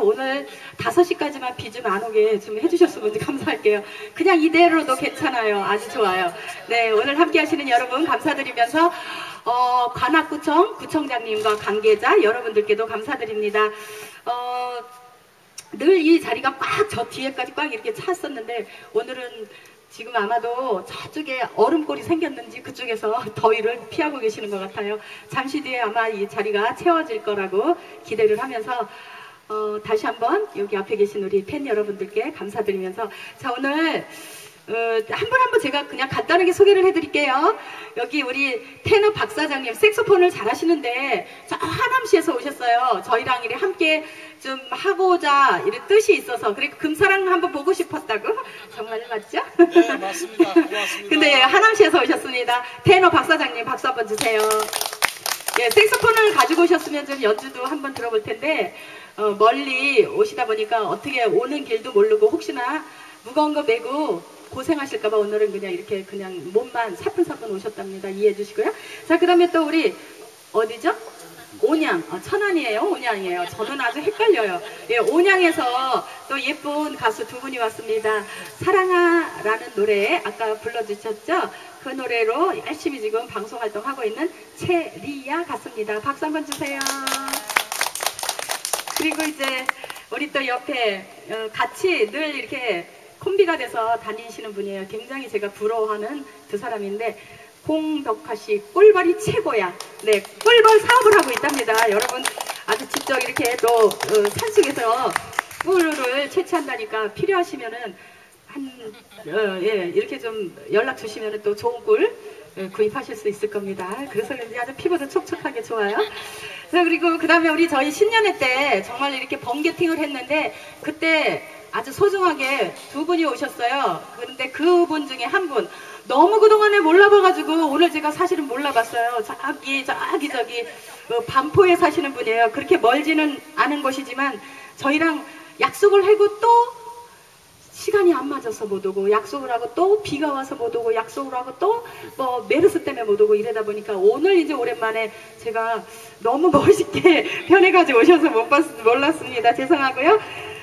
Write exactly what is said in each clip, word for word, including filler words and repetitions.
오늘 다섯 시까지만 비 좀 안 오게 좀 해주셨으면 감사할게요. 그냥 이대로도 괜찮아요. 아주 좋아요. 네, 오늘 함께 하시는 여러분 감사드리면서 어, 관악구청 구청장님과 관계자 여러분들께도 감사드립니다. 어, 늘 이 자리가 꽉 저 뒤에까지 꽉 이렇게 찼었는데 오늘은 지금 아마도 저쪽에 얼음골이 생겼는지 그쪽에서 더위를 피하고 계시는 것 같아요. 잠시 뒤에 아마 이 자리가 채워질 거라고 기대를 하면서 어, 다시 한번 여기 앞에 계신 우리 팬 여러분들께 감사드리면서 자 오늘 어, 한 분 한 분 제가 그냥 간단하게 소개를 해드릴게요. 여기 우리 테너 박사장님 색소폰을 잘 하시는데 저 하남시에서 오셨어요. 저희랑 이렇게 함께 좀 하고자 이런 뜻이 있어서 그리고 금사랑 한번 보고 싶었다고. 정말 맞죠? 네 맞습니다. 고맙습니다. 근데 하남시에서 오셨습니다. 테너 박사장님 박수 한번 주세요. 예, 색소폰을 가지고 오셨으면 좀 연주도 한번 들어볼 텐데 어, 멀리 오시다 보니까 어떻게 오는 길도 모르고 혹시나 무거운 거 메고 고생하실까봐 오늘은 그냥 이렇게 그냥 몸만 사뿐사뿐 오셨답니다. 이해해 주시고요. 자, 그 다음에 또 우리 어디죠? 온양, 어, 천안이에요? 온양이에요? 저는 아주 헷갈려요. 예, 온양에서 또 예쁜 가수 두 분이 왔습니다. 사랑아라는 노래 아까 불러주셨죠? 그 노래로 열심히 지금 방송 활동하고 있는 최리아 가수입니다. 박수 한번 주세요. 그리고 이제 우리 또 옆에 어, 같이 늘 이렇게 콤비가 돼서 다니시는 분이에요. 굉장히 제가 부러워하는 두 사람인데 홍덕화 씨 꿀벌이 최고야. 네, 꿀벌 사업을 하고 있답니다. 여러분 아주 직접 이렇게 또 어, 산속에서 꿀을 채취한다니까 필요하시면은 한 어, 예, 이렇게 좀 연락 주시면은 또 좋은 꿀 예, 구입하실 수 있을 겁니다. 그래서 그런지 아주 피부도 촉촉하게 좋아요. 자, 그리고 그 다음에 우리 저희 신년회 때 정말 이렇게 번개팅을 했는데 그때 아주 소중하게 두 분이 오셨어요. 그런데 그분 중에 한 분 너무 그동안에 몰라봐가지고 오늘 제가 사실은 몰라봤어요. 저기 저기 저기 어, 반포에 사시는 분이에요. 그렇게 멀지는 않은 곳이지만 저희랑 약속을 하고 또 시간이 안 맞아서 못 오고 약속을 하고 또 비가 와서 못 오고 약속을 하고 또 뭐 메르스 때문에 못 오고 이러다 보니까 오늘 이제 오랜만에 제가 너무 멋있게 변해가지고 오셔서 못 봤, 몰랐습니다. 죄송하고요.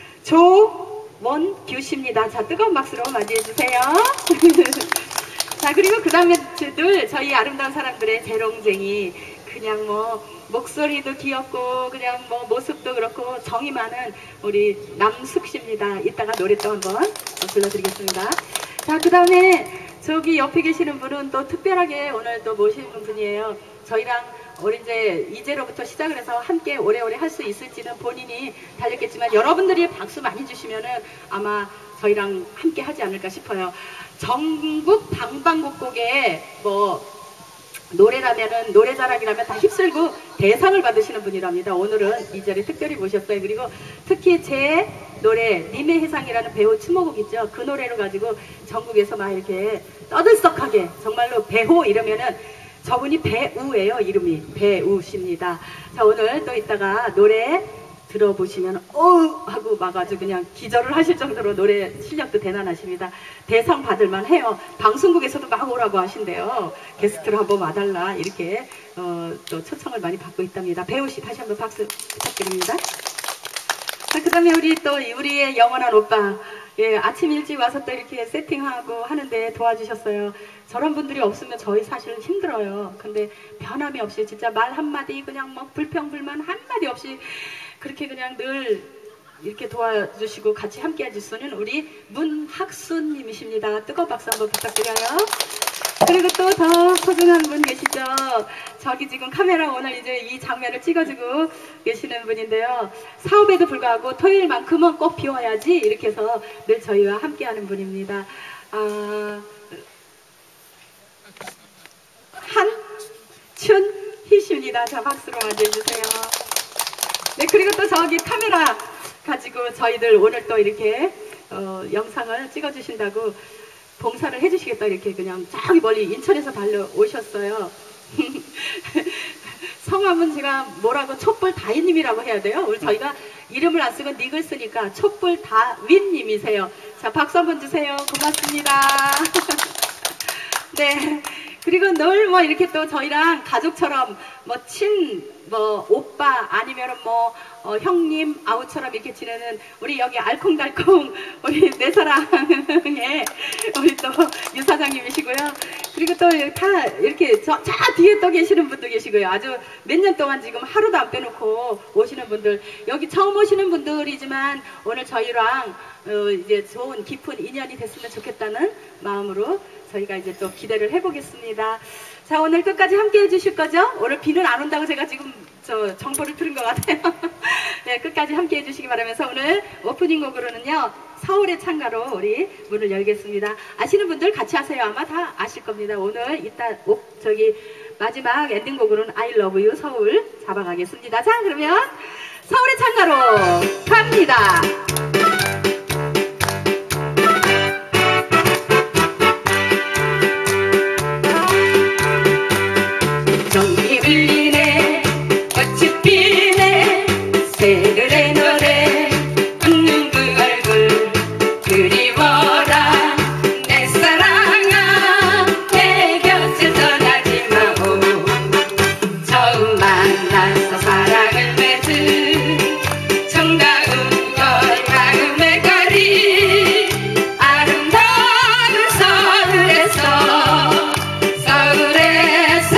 조원규 씨입니다. 자, 뜨거운 박수로 맞이해주세요. 자, 그리고 그 다음에 늘 저희 아름다운 사람들의 재롱쟁이 그냥 뭐 목소리도 귀엽고 그냥 뭐 모습도 그렇고 정이 많은 우리 남숙 씨입니다. 이따가 노래 또 한번 불러드리겠습니다. 자, 그 다음에 저기 옆에 계시는 분은 또 특별하게 오늘 또 모시는 분이에요. 저희랑 우리 이제 이제로부터 시작을 해서 함께 오래오래 할 수 있을지는 본인이 달렸겠지만 여러분들이 박수 많이 주시면은 아마 저희랑 함께 하지 않을까 싶어요. 전국 방방곡곡에 뭐 노래라면은 노래자랑이라면 다 휩쓸고 대상을 받으시는 분이랍니다. 오늘은 이 자리에 특별히 모셨어요. 그리고 특히 제 노래 님의 해상이라는 배우 추모곡 있죠. 그 노래를 가지고 전국에서 막 이렇게 떠들썩하게 정말로 배호 이러면은 저분이 배우예요. 이름이 배우십니다. 자, 오늘 또 이따가 노래 들어보시면 어우 하고 막 아주 그냥 기절을 하실 정도로 노래 실력도 대단하십니다. 대상 받을만 해요. 방송국에서도 막 오라고 하신대요. 게스트로 한번 와달라 이렇게 어, 또 초청을 많이 받고 있답니다. 배우씨 다시 한번 박수 부탁드립니다. 자, 그 다음에 우리 또 우리의 영원한 오빠 예, 아침 일찍 와서 또 이렇게 세팅하고 하는데 도와주셨어요. 저런 분들이 없으면 저희 사실 힘들어요. 근데 변함이 없이 진짜 말 한마디 그냥 뭐 불평불만 한마디 없이 그렇게 그냥 늘 이렇게 도와주시고 같이 함께 해주시는 우리 문학순님이십니다. 뜨거운 박수 한번 부탁드려요. 그리고 또 더 소중한 분 계시죠. 저기 지금 카메라 오늘 이제 이 장면을 찍어주고 계시는 분인데요. 사업에도 불구하고 토요일만큼은 꼭 비워야지 이렇게 해서 늘 저희와 함께하는 분입니다. 아, 한춘희씨입니다. 자, 박수로 맞이해주세요. 네, 그리고 또 저기 카메라 가지고 저희들 오늘 또 이렇게 어, 영상을 찍어주신다고 봉사를 해주시겠다 이렇게 그냥 저기 멀리 인천에서 달려오셨어요. 성함은 제가 뭐라고 촛불다인님이라고 해야 돼요. 오늘 저희가 이름을 안 쓰고 닉을 쓰니까 촛불다윈님이세요. 자, 박수 한번 주세요. 고맙습니다. 네. 그리고 늘 뭐 이렇게 또 저희랑 가족처럼 뭐 친 뭐 오빠 아니면은 뭐 어, 형님 아우처럼 이렇게 지내는 우리 여기 알콩달콩 우리 내 사랑의 우리 또 유 사장님이시고요. 그리고 또 다 이렇게 저, 저 뒤에 또 계시는 분도 계시고요. 아주 몇 년 동안 지금 하루도 안 빼놓고 오시는 분들, 여기 처음 오시는 분들이지만 오늘 저희랑 어, 이제 좋은 깊은 인연이 됐으면 좋겠다는 마음으로 저희가 이제 또 기대를 해보겠습니다. 자, 오늘 끝까지 함께 해주실 거죠? 오늘 비는 안 온다고 제가 지금 저 정보를 들은 것 같아요. 네, 끝까지 함께 해주시기 바라면서 오늘 오프닝 곡으로는요, 서울의 창가로 우리 문을 열겠습니다. 아시는 분들 같이 하세요. 아마 다 아실 겁니다. 오늘 이따 오, 저기 마지막 엔딩곡으로는 I love you 서울 잡아가겠습니다. 자, 그러면 서울의 창가로 갑니다. 정이 울리네 꽃이 피네 새들의 노래 웃는 그 얼굴 그리워라 내 사랑아 내 곁을 떠나지 마오 처음 만나서 사랑을 맺은 정다운 걸 마음의 거리 아름다운 서울에서 서울에서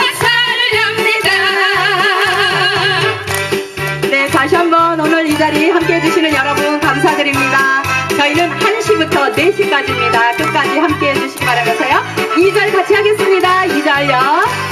다시 한번 오늘 이 자리 함께 해주시는 여러분 감사드립니다. 저희는 한 시부터 네 시까지입니다. 끝까지 함께 해주시기 바라면서요. 이 절 같이 하겠습니다. 이 절요.